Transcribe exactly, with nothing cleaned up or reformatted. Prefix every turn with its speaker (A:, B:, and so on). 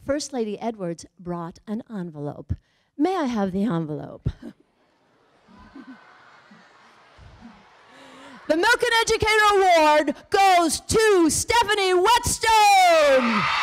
A: First Lady Edwards brought an envelope. May I have the envelope? The Milken Educator Award goes to Stephanie Whetstone.